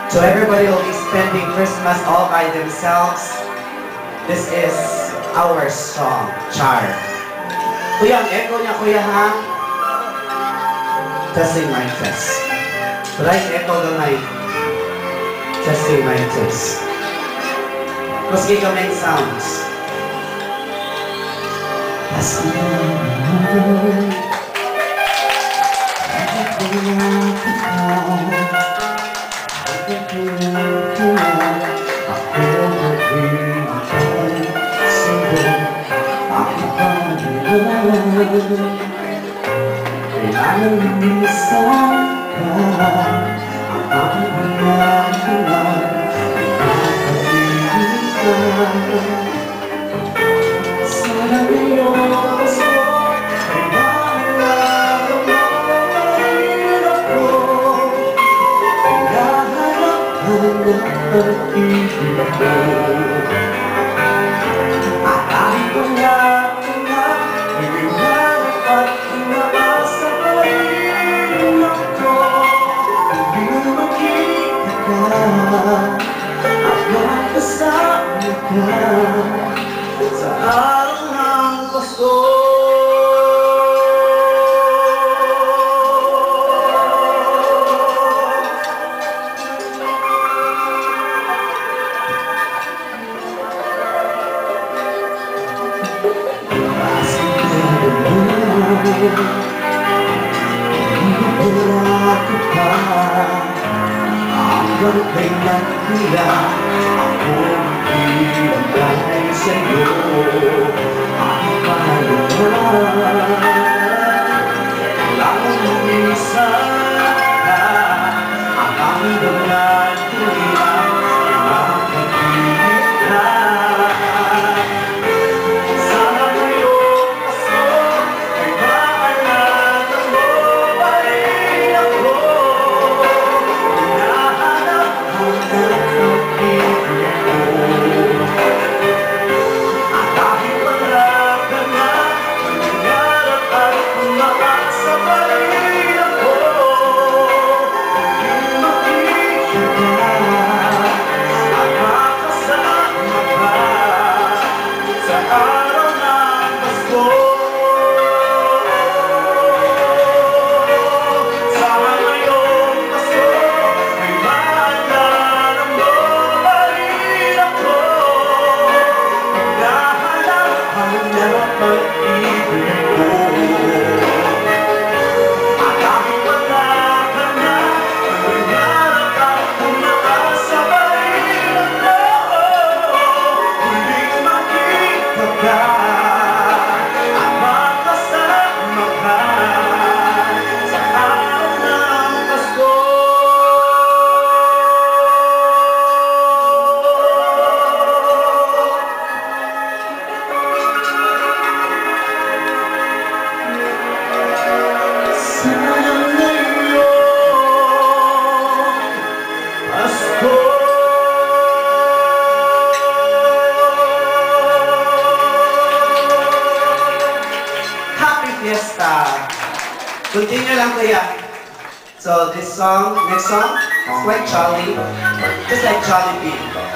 So everybody will be spending Christmas all by themselves. This is our song, Char. Kuya, ang echo niya, kuya, ha? Testing my test. Right echo gamay. Testing my test. Mas gigamay sounds. Pasko kailangan lumisan ka ang aking pinagkulang sana ngayon paso ay maalala mo rin ako hinahanap ka ng pag-ibig ko at kahit wala ka na iniwanag at umaasa pa rin ako hindi mo makita ka at magkasama ka sa araw ng Pasko. Hanggang kailan nila ako magbibigay sa'yo aking pahalaman. Kailangan lumisan ka ang aking damdamin tuloy makapagpilit ka. Sana ngayong Pasko ay maalala mo pa rin ako. Hinahanap ang pag-ibig ko. At kahit wala ka na, mangarap at umaasa pa rin ako. Hindi makita ka at makasama ka sa araw ng Pasko. Sana ngayong Pasko ay maalala mo pa rin ako. Hinahanap ang pag-ibig ko. At kahit wala ka na, mangarap at umaasa pa rin ako. Muling makita ka at makasama ka sa araw ng Pasko. Sana ngayong Pasko. Happy Fiesta! Continue lang kuya. So this song, next song, it's like Jolly, just like Jollibee.